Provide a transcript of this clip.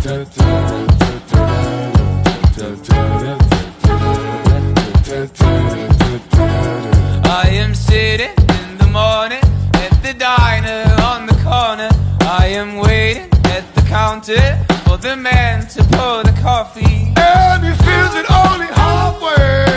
I am sitting in the morning at the diner on the corner. I am waiting at the counter for the man to pour the coffee. And he fills it only halfway.